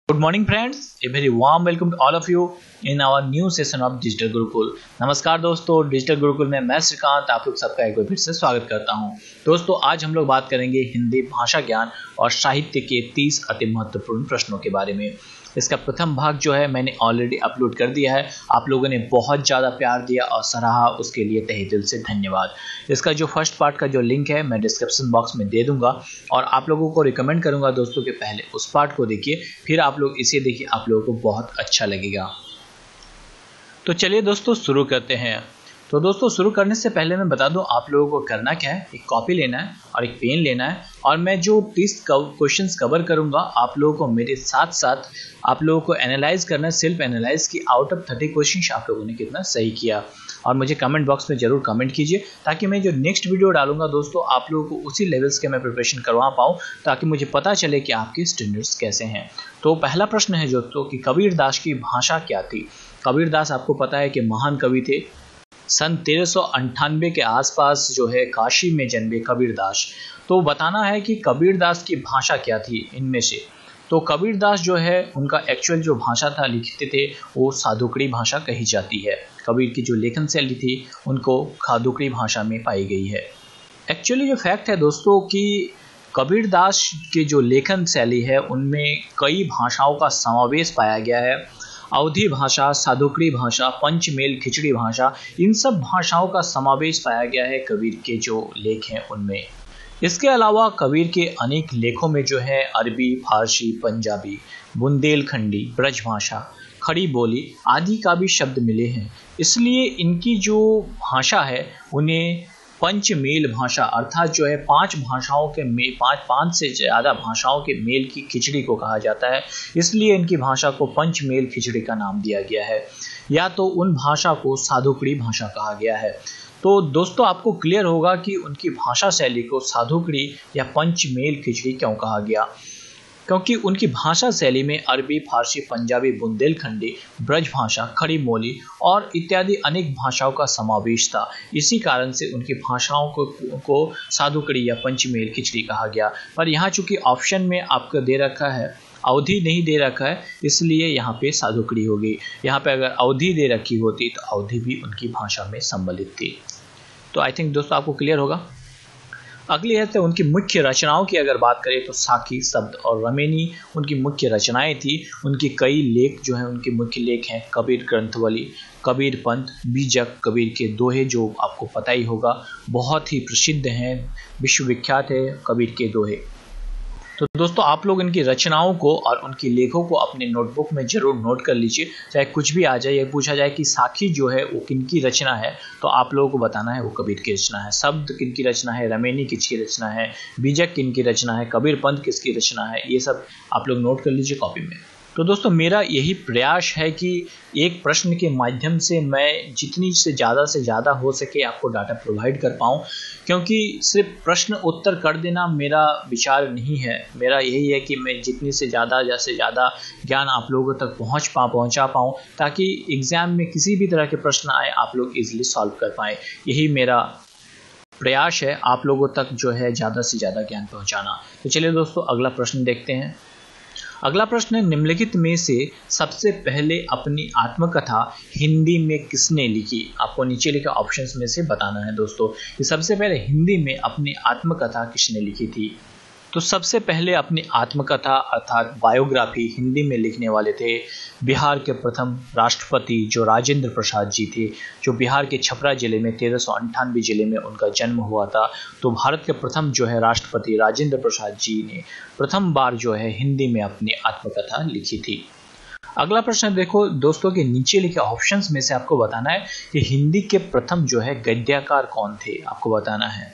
Good morning friends, a very warm welcome to all of you in our new session of digital Gurukul. नमस्कार दोस्तों, digital Gurukul में मैं श्रीकांत आप लोग सबका एक बार फिर से स्वागत करता हूं। दोस्तों आज हम लोग बात करेंगे हिंदी भाषा ज्ञान और साहित्य के 30 अति महत्वपूर्ण प्रश्नों के बारे में। इसका प्रथम भाग जो है मैंने ऑलरेडी अपलोड कर दिया है। आप लोगों ने बहुत ज़्यादा प्यार दिया और सराहा, उसके लिए तहे दिल से धन्यवाद। इसका जो फर्स्ट पार्ट का जो लिंक है मैं डिस्क्रिप्शन बॉक्स में दे दूंगा और आप लोगों को रिकमेंड करूंगा दोस्तों कि पहले उस पार्ट को देखिए, फिर आप लोग इसे देखिए, आप लोगों को बहुत अच्छा लगेगा। तो चलिए दोस्तों शुरू करते हैं। तो दोस्तों शुरू करने से पहले मैं बता दूं आप लोगों को करना क्या है। एक कॉपी लेना है और एक पेन लेना है और मैं जो 30 क्वेश्चंस कवर करूंगा आप लोगों को मेरे साथ साथ आप लोगों को एनालाइज करना है, सेल्फ एनालाइज की आउट ऑफ 30 क्वेश्चंस आप लोगों ने कितना सही किया और मुझे कमेंट बॉक्स में जरूर कमेंट कीजिए ताकि मैं जो नेक्स्ट वीडियो डालूंगा दोस्तों आप लोगों को उसी लेवल्स के मैं प्रिपरेशन करवा पाऊँ, ताकि मुझे पता चले कि आपके स्टैंडर्ड्स कैसे हैं। तो पहला प्रश्न है दोस्तों कि कबीरदास की भाषा क्या थी। कबीरदास आपको पता है कि महान कवि थे। सन 1398 के आसपास जो है काशी में जन्मे कबीरदास। तो बताना है कि कबीरदास की भाषा क्या थी इनमें से। तो कबीरदास जो है उनका एक्चुअल जो भाषा था लिखते थे वो साधुकड़ी भाषा कही जाती है। कबीर की जो लेखन शैली थी उनको साधुकड़ी भाषा में पाई गई है। एक्चुअली जो फैक्ट है दोस्तों कि कबीरदास की जो लेखन शैली है उनमें कई भाषाओं का समावेश पाया गया है। अवधी भाषा, साधुकड़ी भाषा, पंचमेल खिचड़ी भाषा, इन सब भाषाओं का समावेश पाया गया है कबीर के जो लेख हैं उनमें। इसके अलावा कबीर के अनेक लेखों में जो है अरबी, फारसी, पंजाबी, बुंदेलखंडी, ब्रजभाषा, खड़ी बोली आदि का भी शब्द मिले हैं। इसलिए इनकी जो भाषा है उन्हें पंचमेल भाषा अर्थात जो है पांच भाषाओं के पांच से ज़्यादा भाषाओं के मेल की खिचड़ी को कहा जाता है। इसलिए इनकी भाषा को पंचमेल खिचड़ी का नाम दिया गया है, या तो उन भाषा को साधुकड़ी भाषा कहा गया है। तो दोस्तों आपको क्लियर होगा कि उनकी भाषा शैली को साधुकड़ी या पंचमेल खिचड़ी क्यों कहा गया, क्योंकि उनकी भाषा शैली में अरबी, फारसी, पंजाबी, बुंदेलखंडी, ब्रजभाषा, खड़ी बोली और इत्यादि अनेक भाषाओं का समावेश था। इसी कारण से उनकी भाषाओं को साधुकड़ी या पंचमेल खिचड़ी कहा गया। पर यहाँ चूंकि ऑप्शन में आपको दे रखा है अवधि नहीं दे रखा है, इसलिए यहाँ पे साधुकड़ी होगी। यहाँ पे अगर अवधि दे रखी होती तो अवधि भी उनकी भाषा में सम्मिलित थी। तो आई थिंक दोस्तों आपको क्लियर होगा। अगली है तो उनकी मुख्य रचनाओं की अगर बात करें तो साखी, शब्द और रमेनी उनकी मुख्य रचनाएं थी। उनके कई लेख जो हैं उनके मुख्य लेख हैं कबीर ग्रंथवली, कबीर पंथ, बीजक, कबीर के दोहे जो आपको पता ही होगा, बहुत ही प्रसिद्ध हैं, विश्वविख्यात है कबीर के दोहे। तो दोस्तों आप लोग इनकी रचनाओं को और उनकी लेखों को अपने नोटबुक में जरूर नोट कर लीजिए। चाहे कुछ भी आ जाए या पूछा जाए कि साखी जो है वो किनकी रचना है तो आप लोगों को बताना है वो कबीर की रचना है। शब्द किनकी रचना है, रमेनी किसकी रचना है, बीजक किनकी रचना है, कबीर पंथ किसकी रचना है, ये सब आप लोग नोट कर लीजिए कॉपी में। तो दोस्तों मेरा यही प्रयास है कि एक प्रश्न के माध्यम से मैं जितनी से ज़्यादा हो सके आपको डाटा प्रोवाइड कर पाऊँ, क्योंकि सिर्फ प्रश्न उत्तर कर देना मेरा विचार नहीं है। मेरा यही है कि मैं जितनी से ज़्यादा ज्ञान आप लोगों तक पहुँचा पाऊँ ताकि एग्ज़ाम में किसी भी तरह के प्रश्न आए आप लोग ईजिली सॉल्व कर पाएँ। यही मेरा प्रयास है, आप लोगों तक जो है ज़्यादा से ज़्यादा ज्ञान पहुँचाना। तो चलिए दोस्तों अगला प्रश्न देखते हैं। अगला प्रश्न है निम्नलिखित में से सबसे पहले अपनी आत्मकथा हिंदी में किसने लिखी। आपको नीचे लिखा ऑप्शंस में से बताना है दोस्तों कि सबसे पहले हिंदी में अपनी आत्मकथा किसने लिखी थी। तो सबसे पहले अपनी आत्मकथा अर्थात बायोग्राफी हिंदी में लिखने वाले थे बिहार के प्रथम राष्ट्रपति जो राजेंद्र प्रसाद जी थे, जो बिहार के छपरा जिले में 1398 जिले में उनका जन्म हुआ था। तो भारत के प्रथम जो है राष्ट्रपति राजेंद्र प्रसाद जी ने प्रथम बार जो है हिंदी में अपनी आत्मकथा लिखी थी। अगला प्रश्न देखो दोस्तों के नीचे लिखे ऑप्शंस में से आपको बताना है कि हिंदी के प्रथम जो है गद्यकार कौन थे। आपको बताना है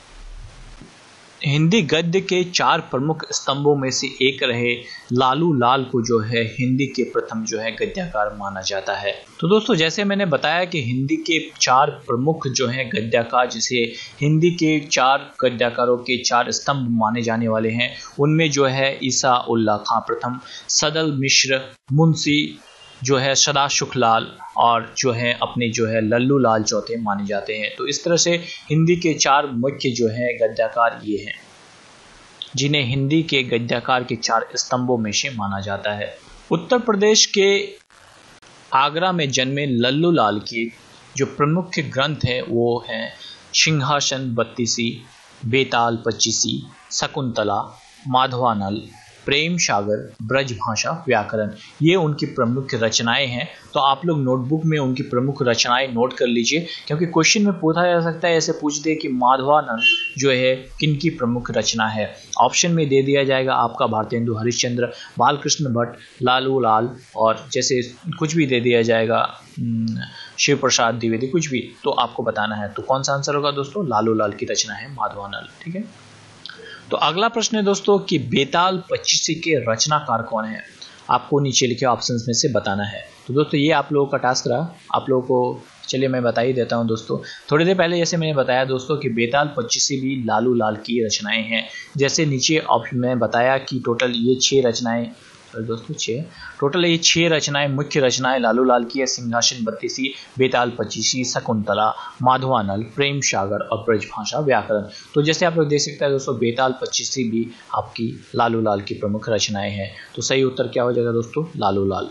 हिंदी गद्य के 4 प्रमुख स्तंभों में से एक रहे लालू लाल को जो है हिंदी के प्रथम जो है गद्यकार माना जाता है। तो दोस्तों जैसे मैंने बताया कि हिंदी के 4 प्रमुख जो हैं गद्यकार, जिसे हिंदी के 4 गद्यकारों के 4 स्तंभ माने जाने वाले हैं, उनमें जो है ईसा उल्लाह खां प्रथम, सदल मिश्र, मुंशी जो है सदा सुखलाल और जो है अपने जो है लल्लू लाल चौथे माने जाते हैं। तो इस तरह से हिंदी के 4 मुख्य जो है गद्यकार ये हैं। जिन्हें हिंदी के गद्यकार के 4 स्तंभों में से माना जाता है। उत्तर प्रदेश के आगरा में जन्मे लल्लू लाल की जो प्रमुख ग्रंथ है वो है सिंहासन बत्तीसी, बेताल पच्चीसी, शकुंतला, माधवानल, प्रेम सागर, ब्रजभाषा व्याकरण। ये उनकी प्रमुख रचनाएं हैं। तो आप लोग नोटबुक में उनकी प्रमुख रचनाएं नोट कर लीजिए, क्योंकि क्वेश्चन में पूछा जा सकता है, ऐसे पूछ दे कि माधवानल जो है किनकी प्रमुख रचना है। ऑप्शन में दे दिया जाएगा आपका भारतेंदु हरिश्चंद्र, बालकृष्ण भट्ट, लालू लाल, और जैसे कुछ भी दे दिया जाएगा शिव प्रसाद द्विवेदी, कुछ भी, तो आपको बताना है। तो कौन सा आंसर होगा दोस्तों? लालू लाल की रचना है माधवानल। ठीक है, तो अगला प्रश्न है दोस्तों कि बेताल पच्चीसी के रचनाकार कौन है? आपको नीचे लिखे ऑप्शंस में से बताना है। तो दोस्तों ये आप लोगों का टास्क रहा, आप लोगों को चलिए मैं बता ही देता हूं दोस्तों। थोड़ी देर पहले जैसे मैंने बताया दोस्तों कि बेताल पच्चीसी भी लालू लाल की रचनाएं हैं। जैसे नीचे ऑप्शन में बताया कि टोटल ये 6 रचनाएं दोस्तों 6 रचनाएं, मुख्य रचनाएं लालू लाल की है। सिंहासन बत्तीसी, बेताल पच्चीसी, शकुंतला, माधवानल, प्रेम सागर और ब्रजभाषा व्याकरण। तो जैसे आप लोग देख सकते हैं दोस्तों, बेताल पच्चीसी भी आपकी लालू लाल की प्रमुख रचनाएं हैं। तो सही उत्तर क्या हो जाएगा दोस्तों? लालू लाल।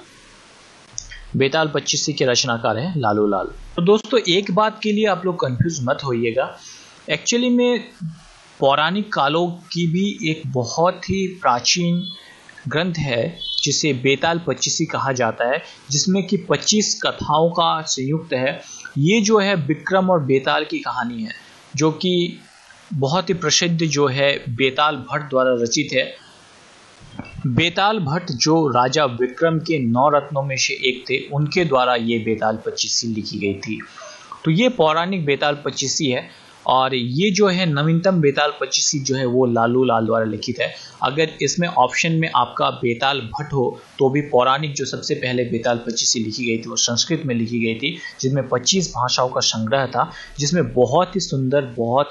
बेताल पच्चीसी के रचनाकार है लालू लाल। तो दोस्तों एक बात के लिए आप लोग कंफ्यूज मत होइएगा, एक्चुअली में पौराणिक कालों की भी एक बहुत ही प्राचीन ग्रंथ है जिसे बेताल पच्चीसी कहा जाता है, जिसमें कि 25 कथाओं का संयुक्त है। ये जो है विक्रम और बेताल की कहानी है, जो कि बहुत ही प्रसिद्ध जो है बेताल भट्ट द्वारा रचित है। बेताल भट्ट जो राजा विक्रम के 9 रत्नों में से एक थे, उनके द्वारा ये बेताल पच्चीसी लिखी गई थी। तो ये पौराणिक बेताल पच्चीसी है, और ये जो है नवीनतम बेताल पच्चीसी जो है वो लालू लाल द्वारा लिखित है। अगर इसमें ऑप्शन में आपका बेताल भट्ट हो तो भी पौराणिक जो सबसे पहले बेताल पच्चीसी लिखी गई थी वो संस्कृत में लिखी गई थी, जिसमें 25 भाषाओं का संग्रह था, जिसमें बहुत ही सुंदर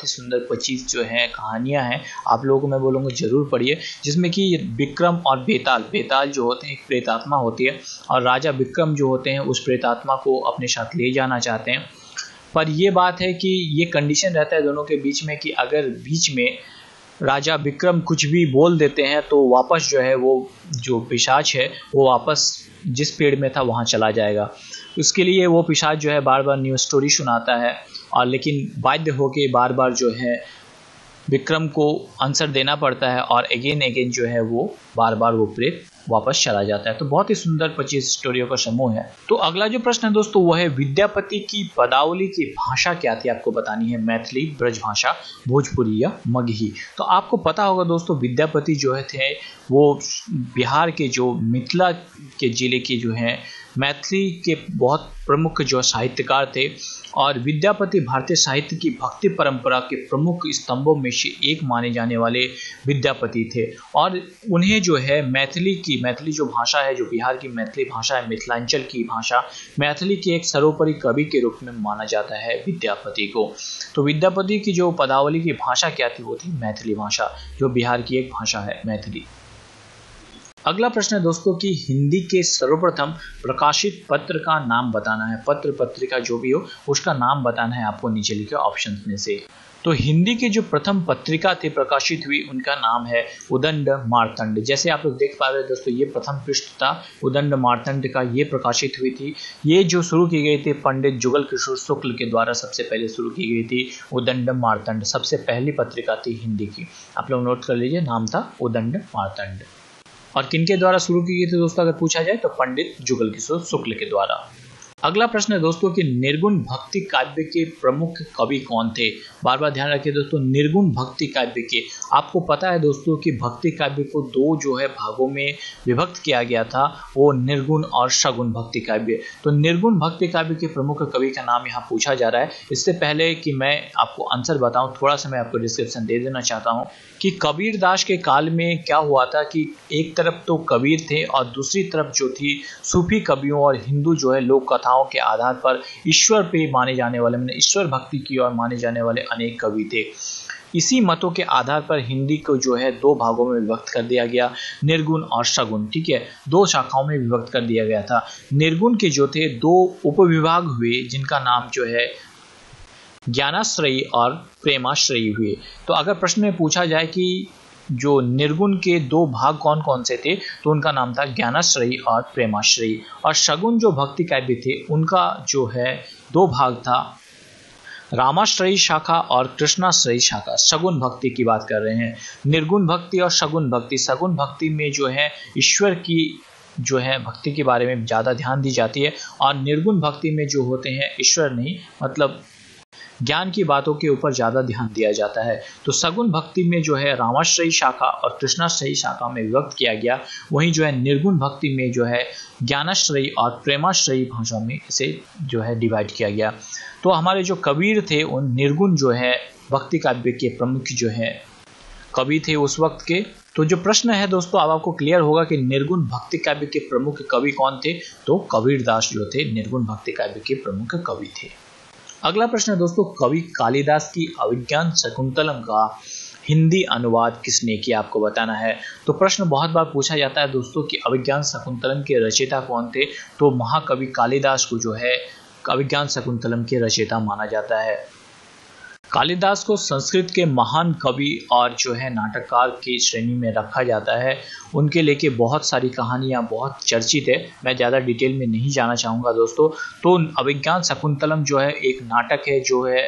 25 जो है कहानियां हैं। आप लोगों को मैं बोलूँगा जरूर पढ़िए, जिसमें कि विक्रम और बेताल जो होते हैं एक प्रेतात्मा होती है, और राजा विक्रम जो होते हैं उस प्रेतात्मा को अपने साथ ले जाना चाहते हैं। पर ये बात है कि ये कंडीशन रहता है दोनों के बीच में कि अगर बीच में राजा विक्रम कुछ भी बोल देते हैं तो वापस जो है वो जो पिशाच है वो वापस जिस पेड़ में था वहाँ चला जाएगा। उसके लिए वो पिशाच जो है बार बार न्यू स्टोरी सुनाता है, और लेकिन बाध्य होके बार बार जो है विक्रम को आंसर देना पड़ता है, और अगेन जो है वो बार बार वो प्रेत वापस चला जाता है। तो बहुत ही सुंदर 25 स्टोरियों का समूह है। तो अगला जो प्रश्न है दोस्तों वो है विद्यापति की पदावली की भाषा क्या थी? आपको बतानी है मैथिली, ब्रजभाषा, भोजपुरी या मगही। तो आपको पता होगा दोस्तों विद्यापति जो है थे वो बिहार के जो मिथिला के जिले के जो है मैथिली के बहुत प्रमुख जो साहित्यकार थे, और विद्यापति भारतीय साहित्य की भक्ति परंपरा के प्रमुख स्तंभों में से एक माने जाने वाले विद्यापति थे। और उन्हें जो है मैथिली जो भाषा है, जो बिहार की मैथिली भाषा है, मिथिलांचल की भाषा, मैथिली के एक सर्वोपरि कवि के रूप में माना जाता है विद्यापति को। तो विद्यापति की जो पदावली की भाषा क्या थी? वो थी मैथिली भाषा, जो बिहार की एक भाषा है मैथिली। अगला प्रश्न है दोस्तों कि हिंदी के सर्वप्रथम प्रकाशित पत्र का नाम बताना है। पत्र पत्रिका जो भी हो उसका नाम बताना है आपको, नीचे लिखे ऑप्शंस में से। तो हिंदी की जो प्रथम पत्रिका थी प्रकाशित हुई, उनका नाम है उदंड मार्तंड। जैसे आप लोग देख पा रहे हैं दोस्तों, ये प्रथम पृष्ठ था उदंड मार्तंड का, ये प्रकाशित हुई थी। ये जो शुरू की गई थी पंडित जुगल किशोर शुक्ल के द्वारा सबसे पहले शुरू की गई थी उदंड मार्तंड, सबसे पहली पत्रिका थी हिंदी की। आप लोग नोट कर लीजिए, नाम था उदंड मार्तंड। और किनके द्वारा शुरू की गई थी दोस्तों अगर पूछा जाए तो पंडित जुगल किशोर शुक्ल के द्वारा। अगला प्रश्न है दोस्तों कि निर्गुण भक्ति काव्य के प्रमुख कवि कौन थे? बार बार ध्यान रखिए दोस्तों, निर्गुण भक्ति काव्य के, आपको पता है दोस्तों कि भक्ति काव्य को 2 जो है भागों में विभक्त किया गया था, वो निर्गुण और सगुण भक्ति काव्य। तो निर्गुण भक्ति काव्य के प्रमुख कवि का नाम यहाँ पूछा जा रहा है। इससे पहले कि मैं आपको आंसर बताऊं, थोड़ा सा मैं आपको डिस्क्रिप्शन दे देना चाहता हूँ कि कबीर दास के काल में क्या हुआ था कि एक तरफ तो कबीर थे और दूसरी तरफ जो थी सूफी कवियों और हिंदू जो है लोक कथाओं के आधार पर ईश्वर पे माने जाने वाले, मैंने ईश्वर भक्ति की ओर माने जाने वाले अनेक कवि थे। इसी मतों के आधार पर हिंदी को जो है 2 भागों में विभक्त कर दिया गया, निर्गुण और सगुण। ठीक है, 2 शाखाओं में विभक्त कर दिया गया था। निर्गुण के जो थे 2 उपविभाग हुए, जिनका नाम जो है ज्ञानाश्रयी और प्रेमाश्रयी हुए। तो अगर प्रश्न में पूछा जाए कि जो निर्गुण के दो भाग कौन कौन से थे, तो उनका नाम था ज्ञानाश्रयी और प्रेमाश्रयी। और शगुन जो भक्ति काव्य थे उनका जो है दो भाग था, रामाश्रयी शाखा और कृष्णाश्रयी शाखा। शगुन भक्ति की बात कर रहे हैं, निर्गुण भक्ति और शगुन भक्ति। शगुन भक्ति में जो है ईश्वर की जो है भक्ति के बारे में ज़्यादा ध्यान दी जाती है, और निर्गुण भक्ति में जो होते हैं ईश्वर नहीं मतलब ज्ञान की बातों के ऊपर ज़्यादा ध्यान दिया जाता है। तो सगुण भक्ति में जो है रामाश्रयी शाखा और कृष्णाश्रयी शाखा में विभक्त किया गया, वहीं जो है निर्गुण भक्ति में जो है ज्ञानाश्रयी और प्रेमाश्रयी भाषा में इसे जो है डिवाइड किया गया। तो हमारे जो कबीर थे उन निर्गुण जो है भक्ति काव्य के प्रमुख जो है कवि थे उस वक्त के। तो जो प्रश्न है दोस्तों, अब आपको क्लियर होगा कि निर्गुण भक्ति काव्य के प्रमुख कवि कौन थे, तो कबीरदास जो थे निर्गुण भक्ति काव्य के प्रमुख कवि थे। अगला प्रश्न है दोस्तों, कवि कालिदास की अभिज्ञान शकुंतलम का हिंदी अनुवाद किसने किया, आपको बताना है। तो प्रश्न बहुत बार पूछा जाता है दोस्तों कि अभिज्ञान शकुंतलम के रचयिता कौन थे, तो महाकवि कालिदास को जो है अभिज्ञान शकुंतलम के रचयिता माना जाता है। कालिदास को संस्कृत के महान कवि और जो है नाटककार की श्रेणी में रखा जाता है। उनके लेके बहुत सारी कहानियां बहुत चर्चित है, मैं ज़्यादा डिटेल में नहीं जाना चाहूँगा दोस्तों। तो अभिज्ञान शकुंतलम जो है एक नाटक है जो है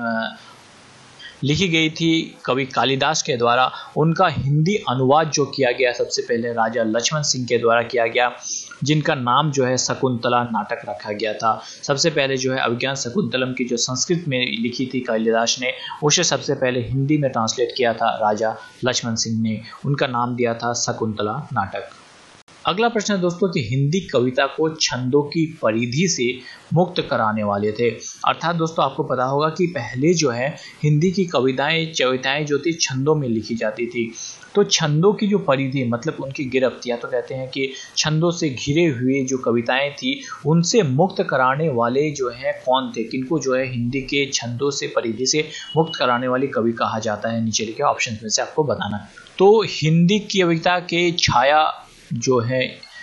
लिखी गई थी कवि कालिदास के द्वारा। उनका हिंदी अनुवाद जो किया गया सबसे पहले राजा लक्ष्मण सिंह के द्वारा किया गया, जिनका नाम जो है शकुंतला नाटक रखा गया था। सबसे पहले जो है अभिज्ञान शकुंतलम की जो संस्कृत में लिखी थी कालिदास ने, उसे सबसे पहले हिंदी में ट्रांसलेट किया था राजा लक्ष्मण सिंह ने। उनका नाम दिया था शकुंतला नाटक। अगला प्रश्न है दोस्तों कि हिंदी कविता को छंदों की परिधि से मुक्त कराने वाले थे। अर्थात दोस्तों आपको पता होगा कि पहले जो है हिंदी की कविताएं जो थी छंदों में लिखी जाती थी। तो छंदों की जो परिधि मतलब उनकी गिरफ्त, या तो कहते हैं कि छंदों से घिरे हुए जो कविताएं थी उनसे मुक्त कराने वाले जो है कौन थे, किनको जो है हिंदी के छंदों से परिधि से मुक्त कराने वाले कवि कहा जाता है। नीचे लिखे ऑप्शन में से आपको बताना है। तो हिंदी की कविता के जो है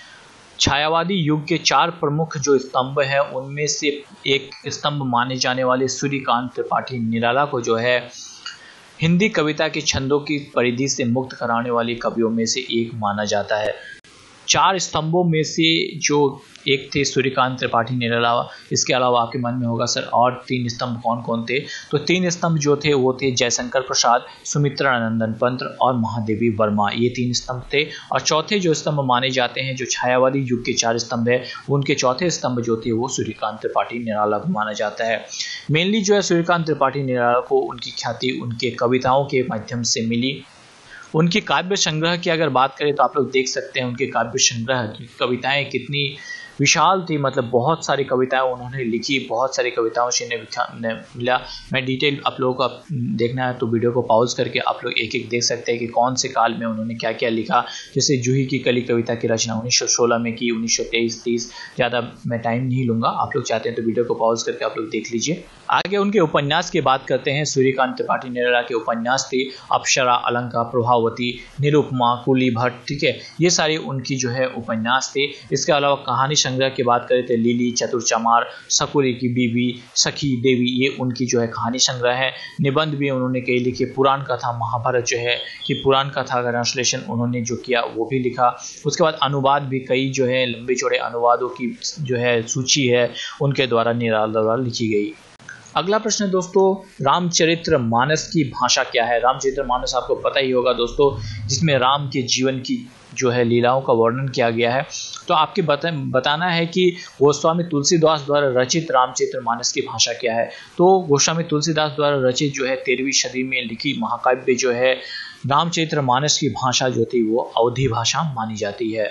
छायावादी युग के चार प्रमुख जो स्तंभ है उनमें से एक स्तंभ माने जाने वाले सूर्यकांत त्रिपाठी निराला को जो है हिंदी कविता के छंदों की परिधि से मुक्त कराने वाले कवियों में से एक माना जाता है। चार स्तंभों में से जो एक थे सूर्यकांत त्रिपाठी निराला। इसके अलावा आपके मन में होगा सर और तीन स्तंभ कौन कौन थे, तो तीन स्तंभ जो थे वो थे जयशंकर प्रसाद, सुमित्रानंदन पंत और महादेवी वर्मा। ये तीन स्तंभ थे। और चौथे जो स्तंभ माने जाते हैं जो छायावादी युग के चार स्तंभ है, उनके चौथे स्तंभ जो थे वो सूर्यकांत त्रिपाठी निराला को माना जाता है। मेनली जो है सूर्यकांत त्रिपाठी निराला को उनकी ख्याति उनके कविताओं के माध्यम से मिली। उनके काव्य संग्रह की अगर बात करें तो आप लोग देख सकते हैं उनके काव्य संग्रह की कविताएं कितनी विशाल थी, मतलब बहुत सारी कविताएं उन्होंने लिखी, बहुत सारी कविताओं से मिला। मैं डिटेल आप लोगों को देखना है तो वीडियो को पॉज करके आप लोग एक एक देख सकते हैं कि कौन से काल में उन्होंने क्या क्या लिखा। जैसे जूही की कली कविता की रचना 1916 में की, 1923-30। ज़्यादा मैं टाइम नहीं लूँगा, आप लोग चाहते हैं तो वीडियो को पॉज करके आप लोग देख लीजिए। आगे उनके उपन्यास की बात करते हैं। सूर्यकांत त्रिपाठी निराला के उपन्यास थे अप्सरा, अलंका, प्रभावती, निरुपमा, कुली भट्ट, ठीक है, ये सारे उनकी जो है उपन्यास थे। इसके अलावा कहानी संग्रह की बात करें तो लिली, चतुर चमार, सकुरी की बीबी, सखी देवी, ये उनकी जो है कहानी संग्रह है। निबंध भी उन्होंने कई लिखे। पुराण कथा महाभारत जो है कि पुराण कथा का ट्रांसलेशन उन्होंने जो किया वो भी लिखा। उसके बाद अनुवाद भी कई जो है लंबे चौड़े अनुवादों की जो है सूची है उनके द्वारा निराला द्वारा लिखी गई। अगला प्रश्न है दोस्तों, रामचरितमानस की भाषा क्या है। रामचरितमानस आपको पता ही होगा दोस्तों, जिसमें राम के जीवन की जो है लीलाओं का वर्णन किया गया है। तो आपके बताना है कि गोस्वामी तुलसीदास द्वारा रचित रामचरितमानस की भाषा क्या है। तो गोस्वामी तुलसीदास द्वारा रचित जो है 13वीं सदी में लिखी महाकाव्य जो है रामचरितमानस की भाषा जो थी वो अवधी भाषा मानी जाती है।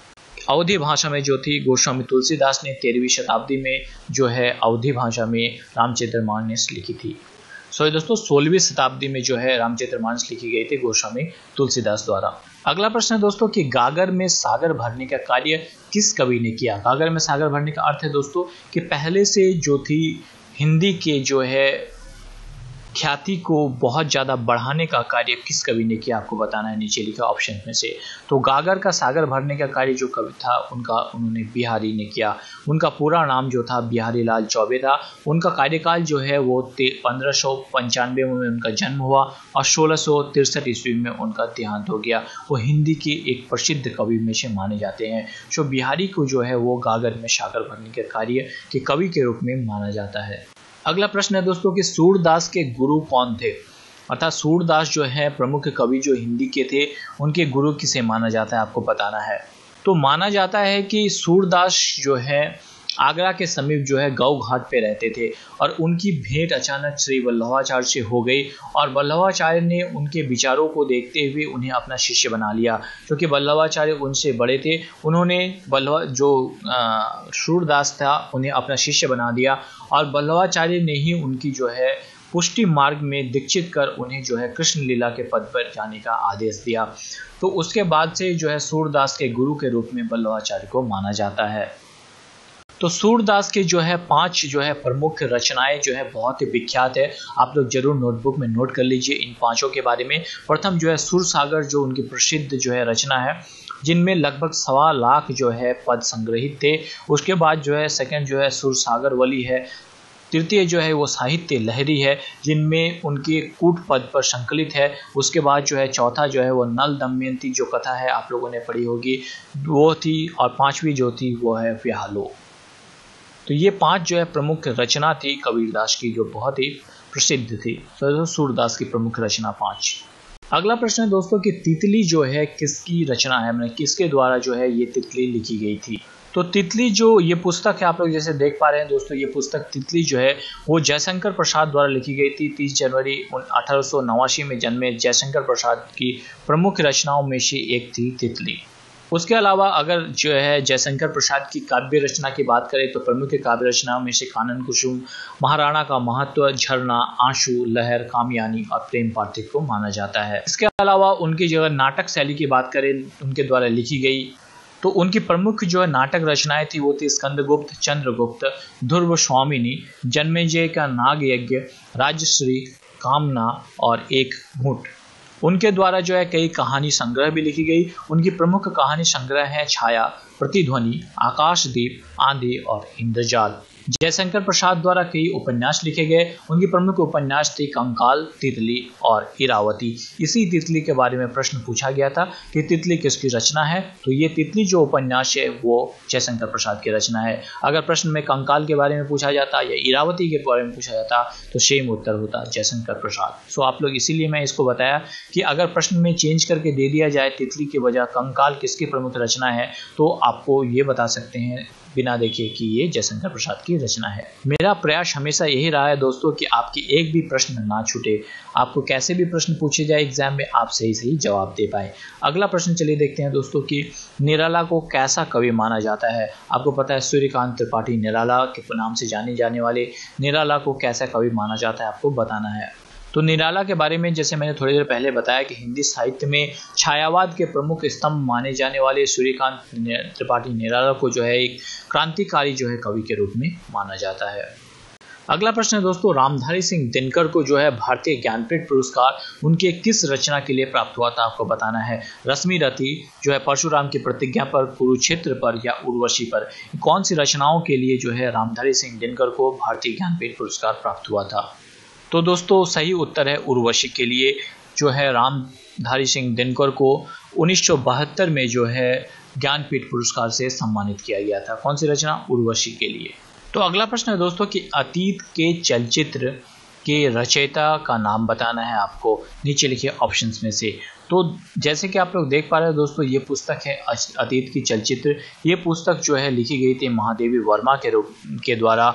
अवधी भाषा में जो थी गोस्वामी तुलसीदास ने 13वीं शताब्दी में जो है अवधी भाषा में रामचरितमानस लिखी थी। सॉरी दोस्तों, 16वीं शताब्दी में जो है रामचरितमानस लिखी गई थी गोस्वामी तुलसीदास द्वारा। अगला प्रश्न है दोस्तों कि गागर में सागर भरने का कार्य किस कवि ने किया। गागर में सागर भरने का अर्थ है दोस्तों कि पहले से जो थी हिंदी के जो है ख्याति को बहुत ज़्यादा बढ़ाने का कार्य किस कवि ने किया, आपको बताना है नीचे लिखे ऑप्शन में से। तो गागर का सागर भरने का कार्य जो कवि था उन्होंने बिहारी ने किया। उनका पूरा नाम जो था बिहारी लाल चौबे था। उनका कार्यकाल जो है वो 1595 में उनका जन्म हुआ और 1663 ईस्वी में उनका देहांत हो गया। वो हिंदी के एक प्रसिद्ध कवि में से माने जाते हैं। जो बिहारी को जो है वो गागर में सागर भरने के कार्य के कवि के रूप में माना जाता है। अगला प्रश्न है दोस्तों कि सूरदास के गुरु कौन थे, अर्थात सूरदास जो है प्रमुख कवि जो हिंदी के थे, उनके गुरु किसे माना जाता है, आपको बताना है। तो माना जाता है कि सूरदास जो है आगरा के समीप जो है गौ घाट पे रहते थे और उनकी भेंट अचानक श्री वल्लभाचार्य से हो गई और वल्लभाचार्य ने उनके विचारों को देखते हुए उन्हें अपना शिष्य बना लिया। क्योंकि वल्लभाचार्य उनसे बड़े थे, उन्होंने सूरदास था उन्हें अपना शिष्य बना दिया और वल्लभाचार्य ने ही उनकी जो है पुष्टि मार्ग में दीक्षित कर उन्हें जो है कृष्ण लीला के पद पर जाने का आदेश दिया। तो उसके बाद से जो है सूरदास के गुरु के रूप में वल्लभाचार्य को माना जाता है। तो सूरदास के जो है 5 जो है प्रमुख रचनाएं जो है बहुत ही विख्यात है, आप लोग जरूर नोटबुक में नोट कर लीजिए इन 5 के बारे में। प्रथम जो है सुरसागर जो उनकी प्रसिद्ध जो है रचना है, जिनमें लगभग 1.25 लाख जो है पद संग्रहित थे। उसके बाद जो है सेकंड जो है सुरसागर वली है। तृतीय जो है वो साहित्य लहरी है, जिनमें उनके कूट पद पर संकलित है। उसके बाद जो है चौथा जो है वो नल दमयंती जो कथा है आप लोगों ने पढ़ी होगी वो थी, और 5वीं जो थी वो है व्यालो। तो ये 5 जो है प्रमुख रचना थी कबीरदास की जो बहुत ही प्रसिद्ध थी। तो सूरदास की प्रमुख रचना 5। अगला प्रश्न है दोस्तों कि तितली जो है किसकी रचना है, मतलब किसके द्वारा जो है ये तितली लिखी गई थी। तो तितली जो ये पुस्तक है आप लोग जैसे देख पा रहे हैं दोस्तों, ये पुस्तक तितली जो है वो जयशंकर प्रसाद द्वारा लिखी गई थी। 30 जनवरी 1889 में जन्मे जयशंकर प्रसाद की प्रमुख रचनाओं में से एक थी तितली। उसके अलावा अगर जो है जयशंकर प्रसाद की काव्य रचना की बात करें तो प्रमुख काव्य रचनाओं में से कानन कुसुम, महाराणा का महत्व, झरना, आंसू, लहर, कामयानी और प्रेम पार्थिव को माना जाता है। इसके अलावा उनकी जो नाटक शैली की बात करें उनके द्वारा लिखी गई तो उनकी प्रमुख जो है नाटक रचनाएं थी वो थी स्कंदगुप्त, चंद्रगुप्त, ध्रुव स्वामिनी, जन्मेजय का नाग यज्ञ, राजश्री, कामना और एक घूंट। उनके द्वारा जो है कई कहानी संग्रह भी लिखी गई। उनकी प्रमुख कहानी संग्रह है छाया, प्रतिध्वनि, आकाशदीप, आंधी और इंद्रजाल। जयशंकर प्रसाद द्वारा कई उपन्यास लिखे गए। उनकी प्रमुख उपन्यास थी कंकाल, तितली और इरावती। इसी तितली के बारे में प्रश्न पूछा गया था कि तितली किसकी रचना है, तो ये तितली जो उपन्यास है वो जयशंकर प्रसाद की रचना है। अगर प्रश्न में कंकाल के बारे में पूछा जाता या इरावती के बारे में पूछा जाता तो सेम उत्तर होता जयशंकर प्रसाद। सो आप लोग इसीलिए मैं इसको बताया कि अगर प्रश्न में चेंज करके दे दिया जाए तितली की बजाय कंकाल किसकी प्रमुख रचना है तो आपको ये बता सकते हैं बिना देखे कि ये जयशंकर प्रसाद की रचना है। मेरा प्रयास हमेशा यही रहा है दोस्तों कि आपकी एक भी प्रश्न ना छूटे, आपको कैसे भी प्रश्न पूछे जाए एग्जाम में आप सही जवाब दे पाए। अगला प्रश्न चलिए देखते हैं दोस्तों कि निराला को कैसा कवि माना जाता है। आपको पता है सूर्यकांत त्रिपाठी निराला के नाम से जाने जाने वाले निराला को कैसा कवि माना जाता है, आपको बताना है। तो निराला के बारे में जैसे मैंने थोड़ी देर पहले बताया कि हिंदी साहित्य में छायावाद के प्रमुख स्तंभ माने जाने वाले सूर्यकांत त्रिपाठी निराला को जो है एक क्रांतिकारी जो है कवि के रूप में माना जाता है। अगला प्रश्न है दोस्तों रामधारी सिंह दिनकर को जो है भारतीय ज्ञानपीठ पुरस्कार उनके किस रचना के लिए प्राप्त हुआ था, आपको बताना है। रश्मि रति जो है परशुराम की प्रतिज्ञा पर, कुरुक्षेत्र पर या उर्वशी पर, कौन सी रचनाओं के लिए जो है रामधारी सिंह दिनकर को भारतीय ज्ञानपीठ पुरस्कार प्राप्त हुआ था। तो दोस्तों सही उत्तर है उर्वशी के लिए जो है रामधारी सिंह दिनकर को 1972 में जो है ज्ञानपीठ पुरस्कार से सम्मानित किया गया था। कौन सी रचना? उर्वशी के लिए। तो अगला प्रश्न है दोस्तों कि अतीत के चलचित्र के रचयिता का नाम बताना है आपको, नीचे लिखिए ऑप्शंस में से। तो जैसे कि आप लोग देख पा रहे हैं दोस्तों ये पुस्तक है अतीत की चलचित्र। ये पुस्तक जो है लिखी गई थी महादेवी वर्मा के द्वारा।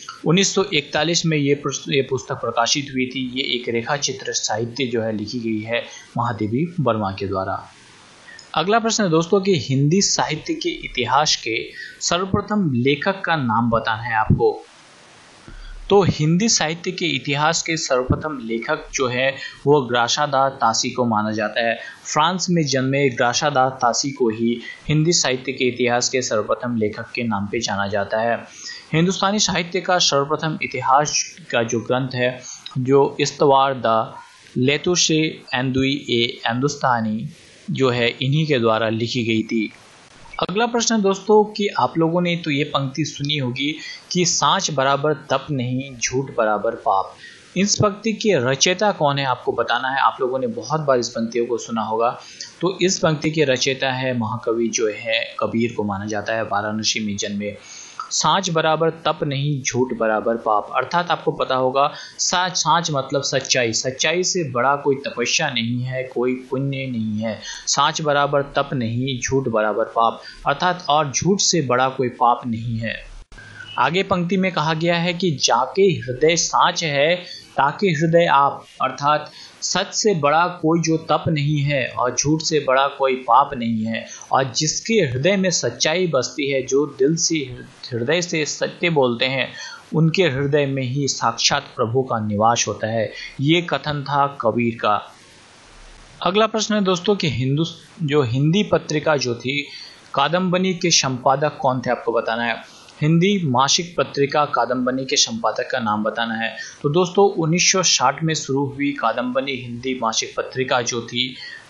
1941 में ये पुस्तक प्रकाशित हुई थी। ये एक रेखा चित्र साहित्य जो है लिखी गई है महादेवी वर्मा के द्वारा। अगला प्रश्न है दोस्तों कि हिंदी साहित्य के इतिहास के सर्वप्रथम लेखक का नाम बताना है आपको। तो हिंदी साहित्य के इतिहास के सर्वप्रथम लेखक जो है वो ग्रासादार तासी को माना जाता है। फ्रांस में जन्मे ग्रासादार तासी को ही हिंदी साहित्य के इतिहास के सर्वप्रथम लेखक के नाम पे जाना जाता है। हिंदुस्तानी साहित्य का सर्वप्रथम इतिहास का जो ग्रंथ है जो इस्तवार द लेतुशे एंदुई ए हिंदुस्तानी जो है इन्हीं के द्वारा लिखी गई थी। अगला प्रश्न दोस्तों कि आप लोगों ने तो ये पंक्ति सुनी होगी कि सांच बराबर तप नहीं, झूठ बराबर पाप। इस पंक्ति के रचयिता कौन है आपको बताना है। आप लोगों ने बहुत बार इस पंक्तियों को सुना होगा। तो इस पंक्ति के रचयिता है महाकवि जो है कबीर को माना जाता है, वाराणसी में जन्मे। सांच बराबर तप नहीं, झूठ बराबर पाप, अर्थात आपको पता होगा सांच मतलब सच्चाई, सच्चाई से बड़ा कोई तपस्या नहीं है, कोई पुण्य नहीं है। सांच बराबर तप नहीं, झूठ बराबर पाप, अर्थात और झूठ से बड़ा कोई पाप नहीं है। आगे पंक्ति में कहा गया है कि जाके हृदय सांच है ताकि हृदय आप, अर्थात सच से बड़ा कोई जो तप नहीं है और झूठ से बड़ा कोई पाप नहीं है, और जिसके हृदय में सच्चाई बसती है, जो दिल से हृदय से सत्य बोलते हैं, उनके हृदय में ही साक्षात प्रभु का निवास होता है। ये कथन था कबीर का। अगला प्रश्न है दोस्तों कि हिंदी पत्रिका जो थी कादम्बनी के संपादक कौन थे, आपको बताना है। हिंदी मासिक पत्रिका कादम्बनी के संपादक का नाम बताना है। तो दोस्तों 1960 में शुरू हुई कादम्बनी हिंदी मासिक पत्रिका जो थी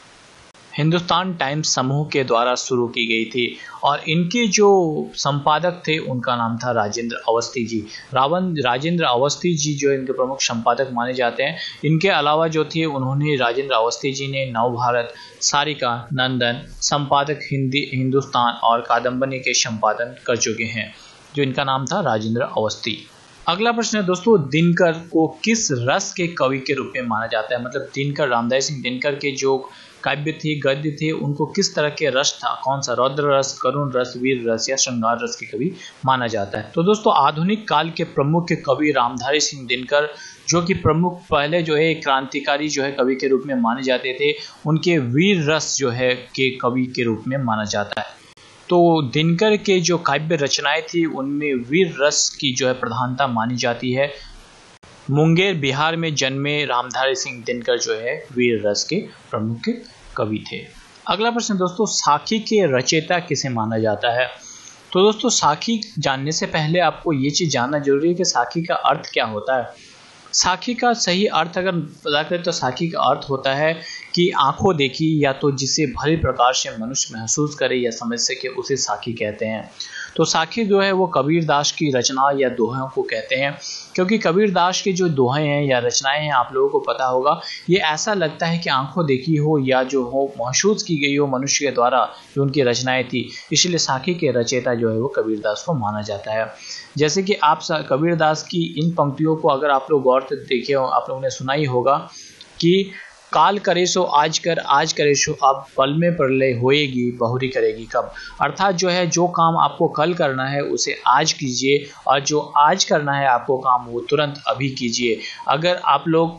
हिंदुस्तान टाइम्स समूह के द्वारा शुरू की गई थी, और इनके जो संपादक थे उनका नाम था राजेंद्र अवस्थी जी। राजेंद्र अवस्थी जी जो इनके प्रमुख संपादक माने जाते हैं। इनके अलावा जो थे उन्होंने राजेंद्र अवस्थी जी ने नवभारत, सारिका, नंदन, संपादक हिंदुस्तान और कादम्बनी के संपादन कर चुके हैं, जो इनका नाम था राजेंद्र अवस्थी। अगला प्रश्न है दोस्तों दिनकर को किस रस के कवि के रूप में माना जाता है। मतलब दिनकर, रामधारी सिंह दिनकर के जो काव्य थे, गद्य थे, उनको किस तरह के रस था, कौन सा, रौद्र रस, करुण रस, वीर रस या श्रृंगार रस के कवि माना जाता है। तो दोस्तों आधुनिक काल के प्रमुख कवि रामधारी सिंह दिनकर, जो कि प्रमुख पहले जो है क्रांतिकारी जो है कवि के रूप में माने जाते थे, उनके वीर रस जो है के कवि के रूप में माना जाता है। तो दिनकर के जो काव्य रचनाएं थी उनमें वीर रस की जो है प्रधानता मानी जाती है। मुंगेर बिहार में जन्मे रामधारी सिंह दिनकर जो है वीर रस के प्रमुख कवि थे। अगला प्रश्न दोस्तों साखी के रचयिता किसे माना जाता है। तो दोस्तों साखी जानने से पहले आपको ये चीज जानना जरूरी है कि साखी का अर्थ क्या होता है। साखी का सही अर्थ अगर पता करें तो साखी का अर्थ होता है कि आंखों देखी, या तो जिसे भली प्रकार से मनुष्य महसूस करे या समझ सके, उसे साखी कहते हैं। तो साखी जो है वो कबीर दास की रचना या दोहों को कहते हैं, क्योंकि कबीर दास की जो दोहें हैं या रचनाएं हैं आप लोगों को पता होगा, ये ऐसा लगता है कि आंखों देखी हो या जो हो महसूस की गई हो मनुष्य के द्वारा, जो उनकी रचनाएं थी। इसलिए साखी के रचयिता जो है वो कबीर दास को माना जाता है। जैसे कि आप कबीर दास की इन पंक्तियों को अगर आप लोग गौर से देखे हो, आप लोगों ने सुना ही होगा कि काल करे सो आज कर, आज करे सो अब, पल में प्रलय होएगी, बहुरी करेगी कब। अर्थात जो है जो काम आपको कल करना है उसे आज कीजिए, और जो आज करना है आपको काम वो तुरंत अभी कीजिए। अगर आप लोग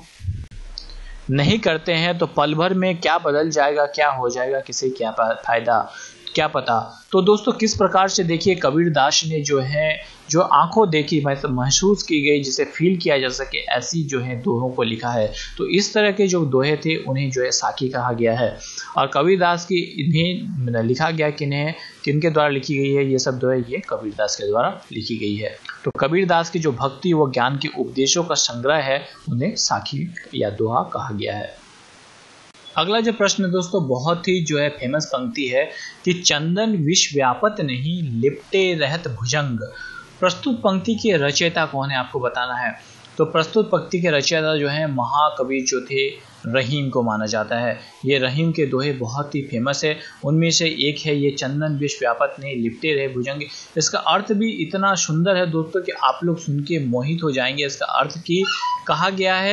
नहीं करते हैं तो पल भर में क्या बदल जाएगा, क्या हो जाएगा, किसे क्या फायदा, क्या पता। तो दोस्तों किस प्रकार से देखिए कबीर दास ने जो है जो आंखों देखी मतलब महसूस की गई, जिसे फील किया जा सके, ऐसी जो है दोहों को लिखा है। तो इस तरह के जो दोहे थे उन्हें जो है साखी कहा गया है। और कबीर दास की इन्हें लिखा गया किनके द्वारा लिखी गई है, ये सब दोहे ये कबीर दास के द्वारा लिखी गई है। तो कबीर दास की जो भक्ति व ज्ञान के उपदेशों का संग्रह है उन्हें साखी या दोहा कहा गया है। अगला जो प्रश्न है दोस्तों बहुत ही जो है फेमस पंक्ति है कि चंदन विष व्यापत नहीं, लिपटे रहत भुजंग। प्रस्तुत पंक्ति के रचयिता कौन है आपको बताना है। तो प्रस्तुत पंक्ति के रचयिता जो है महाकवि जो थे रहीम को माना जाता है। ये रहीम के दोहे बहुत ही फेमस है। उनमें से एक है ये चंदन विष व्यापत नहीं, लिपटे रहे भुजंग। इसका अर्थ भी इतना सुंदर है दोस्तों कि आप लोग सुन के मोहित हो जाएंगे। इसका अर्थ की कहा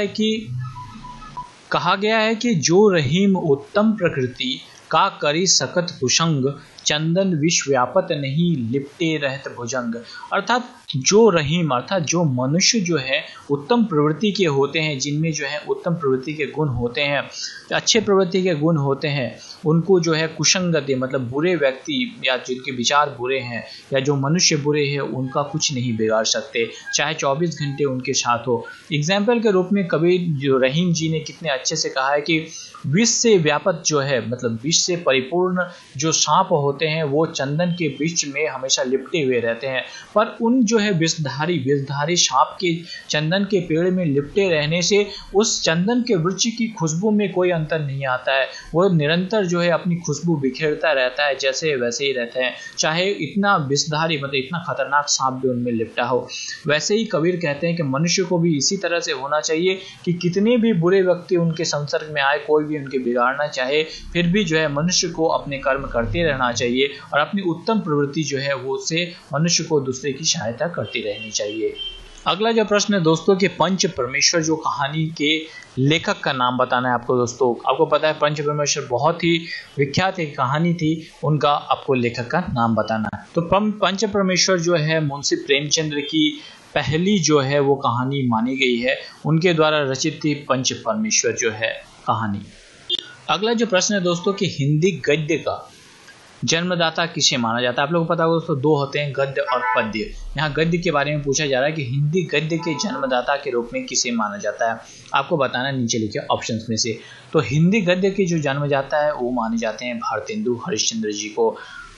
गया है कि जो रहीम उत्तम प्रकृति का करी सकत कुसंग, चंदन विष व्यापत नहीं, लिपटे रहत भुजंग। अर्थात जो रहीम अर्थात जो मनुष्य जो है उत्तम प्रवृत्ति के होते हैं, जिनमें जो है उत्तम प्रवृत्ति के गुण होते हैं, अच्छे प्रवृत्ति के गुण होते हैं, उनको जो है कुसंगति मतलब बुरे व्यक्ति या जिनके विचार बुरे हैं या जो मनुष्य बुरे हैं उनका कुछ नहीं बिगाड़ सकते, चाहे 24 घंटे उनके साथ हो। एग्जाम्पल के रूप में कबीर जो रहीम जी ने कितने अच्छे से कहा है कि विष से व्यापत जो है मतलब विष से परिपूर्ण जो सांप होते होते हैं वो चंदन के वृक्ष में हमेशा लिपटे हुए रहते हैं, पर उन जो है विषधारी सांप के चंदन के पेड़ में लिपटे रहने से उस चंदन के वृक्ष की खुशबू में कोई अंतर नहीं आता है। वो निरंतर जो है अपनी खुशबू बिखेरता रहता है, जैसे वैसे ही रहते हैं, चाहे इतना विषधारी मतलब इतना खतरनाक सांप भी उनमें लिपटा हो। वैसे ही कबीर कहते हैं कि मनुष्य को भी इसी तरह से होना चाहिए कि कितने भी बुरे व्यक्ति उनके संसर्ग में आए, कोई भी उनके बिगाड़ना चाहे, फिर भी जो है मनुष्य को अपने कर्म करते रहना चाहिए और अपनी उत्तम प्रवृत्ति जो है वो से मनुष्य को दूसरे की सहायता करती रहनी चाहिए। अगला जो प्रश्न है दोस्तों कि पंच परमेश्वर जो कहानी के लेखक का नाम बताना है आपको। दोस्तों आपको पता है पंच परमेश्वर बहुत ही विख्यात एक कहानी थी, उनका आपको लेखक का नाम बताना है। तो पंच परमेश्वर जो है मुंशी प्रेमचंद्र की पहली जो है वो कहानी मानी गई है, उनके द्वारा रचित थी पंच परमेश्वर जो है कहानी। अगला जो प्रश्न है दोस्तों कि हिंदी गद्य का जन्मदाता किसे माना जाता है। आप लोगों को पता होगा दोस्तों दो होते हैं, गद्य और पद्य। यहाँ गद्य के बारे में पूछा जा रहा है कि हिंदी गद्य के जन्मदाता के रूप में किसे माना जाता है। आपको बताना नीचे लिखे ऑप्शंस में से। तो हिंदी गद्य के जो जन्मदाता है वो माने जाते हैं भारतेंदु हरिश्चंद्र जी को।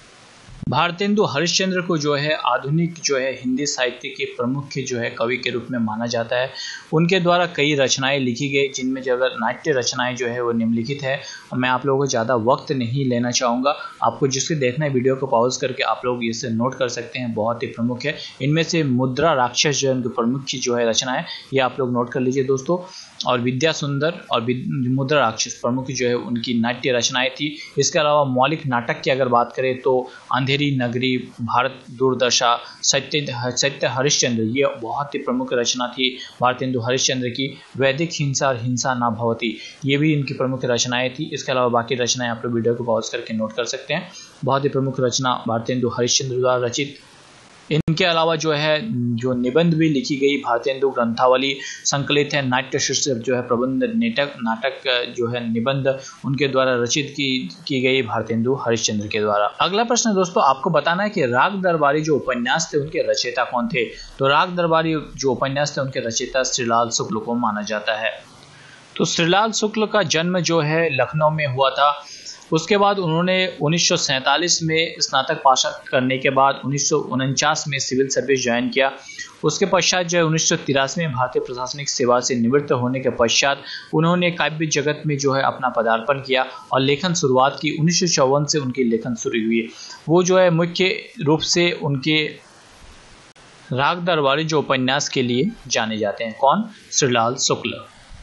भारतेंदु हरिश्चंद्र को जो है आधुनिक जो है हिंदी साहित्य के प्रमुख जो है कवि के रूप में माना जाता है। उनके द्वारा कई रचनाएं लिखी गई, जिनमें जो अगर नाट्य रचनाएं जो है वो निम्नलिखित है। मैं आप लोगों को ज़्यादा वक्त नहीं लेना चाहूँगा, आपको जिससे देखना है वीडियो को पॉज करके आप लोग इसे नोट कर सकते हैं, बहुत ही प्रमुख है। इनमें से मुद्रा राक्षस जो है प्रमुख जो है रचना है, ये आप लोग नोट कर लीजिए दोस्तों। और विद्या सुंदर और मुद्रा राक्षस प्रमुख जो है उनकी नाट्य रचनाएं थी। इसके अलावा मौलिक नाटक की अगर बात करें तो अंधेरी नगरी, भारत दुर्दशा, सत्य हरिश्चंद्र, ये बहुत ही प्रमुख रचना थी भारतेंदु हरिश्चंद्र की। वैदिक हिंसा और हिंसा न भवती, ये भी इनकी प्रमुख रचनाएं थी। इसके अलावा बाकी रचनाएं आप लोग वीडियो को पॉज करके नोट कर सकते हैं। बहुत ही प्रमुख रचना भारतेंदु हरिश्चंद्र द्वारा रचित। इनके अलावा जो है जो निबंध भी लिखी गई भारतेंदु ग्रंथावली संकलित है, नाट्य शीर्षक जो है प्रबंध नाटक जो है निबंध उनके द्वारा रचित की गई भारतेंदु हरिश्चंद्र के द्वारा। अगला प्रश्न दोस्तों आपको बताना है कि राग दरबारी जो उपन्यास थे उनके रचयिता कौन थे। तो राग दरबारी जो उपन्यास थे उनके रचयिता श्रीलाल शुक्ल को माना जाता है। तो श्रीलाल शुक्ल का जन्म जो है लखनऊ में हुआ था। उसके बाद उन्होंने 1947 में स्नातक पास करने के बाद 1949 में सिविल सर्विस ज्वाइन किया। उसके पश्चात जो है 1983 में भारतीय प्रशासनिक सेवा से निवृत्त होने के पश्चात उन्होंने काव्य जगत में जो है अपना पदार्पण किया और लेखन शुरुआत की। 1954 से उनकी लेखन शुरू हुई। वो जो है मुख्य रूप से उनके राग दरबारी जो उपन्यास के लिए जाने जाते हैं। कौन? श्रीलाल शुक्ल।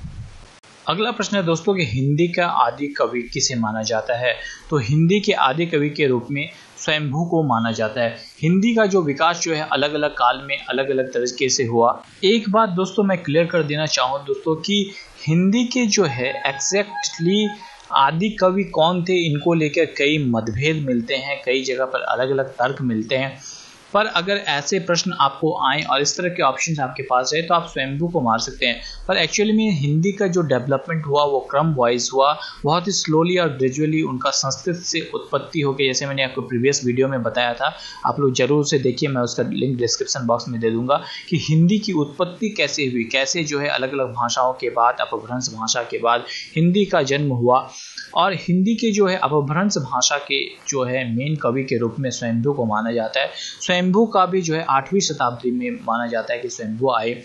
अगला प्रश्न है दोस्तों कि हिंदी का आदि कवि किसे माना जाता है। तो हिंदी के आदि कवि के रूप में स्वयंभू को माना जाता है। हिंदी का जो विकास जो है अलग अलग काल में अलग अलग तरीके से हुआ। एक बात दोस्तों मैं क्लियर कर देना चाहूँ दोस्तों कि हिंदी के जो है एग्जैक्टली आदि कवि कौन थे, इनको लेकर कई मतभेद मिलते हैं, कई जगह पर अलग अलग तर्क मिलते हैं। पर अगर ऐसे प्रश्न आपको आए और इस तरह के ऑप्शंस आपके पास है तो आप स्वयंभू को मार सकते हैं। पर एक्चुअली में हिंदी का जो डेवलपमेंट हुआ वो क्रम वाइज हुआ, बहुत ही स्लोली और ग्रेजुअली उनका संस्कृत से उत्पत्ति होकर, जैसे मैंने आपको प्रीवियस वीडियो में बताया था, आप लोग जरूर से देखिए, मैं उसका लिंक डिस्क्रिप्शन बॉक्स में दे दूंगा कि हिंदी की उत्पत्ति कैसे हुई, कैसे जो है अलग अलग भाषाओं के बाद अपभ्रंश भाषा के बाद हिंदी का जन्म हुआ। और हिंदी के जो है अपभ्रंश भाषा के जो है मेन कवि के रूप में स्वयंभू को माना जाता है। स्वयंभू का भी जो है 8वीं शताब्दी में माना जाता है कि स्वयंभू आए।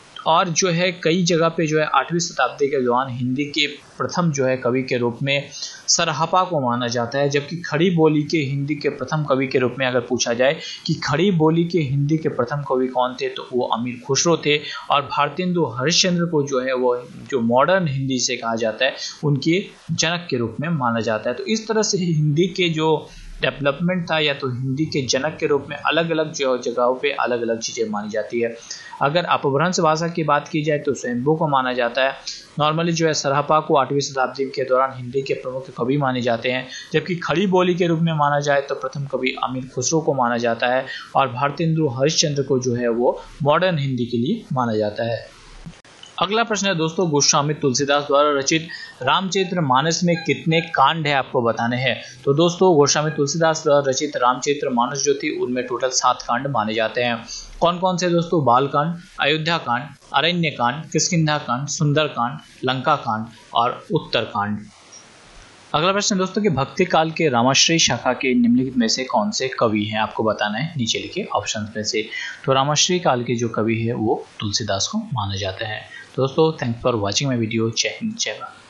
और जो है कई जगह पे जो है 8वीं शताब्दी के दौरान हिंदी के प्रथम जो है कवि के रूप में सरहपा को माना जाता है। जबकि खड़ी बोली के हिंदी के प्रथम कवि के रूप में अगर पूछा जाए कि खड़ी बोली के हिंदी के प्रथम कवि कौन थे तो वो अमीर खुसरो थे। और भारतेंदु हरिश्चंद्र को जो है वो जो मॉडर्न हिंदी से कहा जाता है उनके जनक के रूप में माना जाता है। तो इस तरह से हिंदी के जो डेवलपमेंट था या तो हिंदी के जनक के रूप में अलग अलग जगहों पे अलग अलग चीज़ें मानी जाती है। अगर अपभ्रंश भाषा की बात की जाए तो स्वयंभू को माना जाता है। नॉर्मली जो है सरहपा को 8वीं शताब्दी के दौरान हिंदी के प्रमुख कवि माने जाते हैं। जबकि खड़ी बोली के रूप में माना जाए तो प्रथम कवि अमीर खुसरो को माना जाता है। और भारतेंदु हरिश्चंद्र को जो है वो मॉडर्न हिंदी के लिए माना जाता है। अगला प्रश्न है दोस्तों गोस्वामी तुलसीदास द्वारा रचित रामचरितमानस में कितने कांड है आपको बताने हैं। तो दोस्तों गोस्वामी तुलसीदास द्वारा रचित रामचरितमानस जो थी उनमें टोटल 7 कांड माने जाते हैं। कौन कौन से दोस्तों? बाल कांड, अयोध्या कांड, अरण्य कांड, किष्किंधा कांड, सुंदर कांड, लंका कांड और उत्तर कांड। अगला प्रश्न दोस्तों कि भक्ति काल के रामाश्रयी शाखा के निम्नलिखित में से कौन से कवि हैं, आपको बताना है नीचे लिखे ऑप्शन में से। तो रामाश्रयी काल के जो कवि है वो तुलसीदास को माने जाते हैं। दोस्तों thanks for watching my video. जय हिंद जय भारत।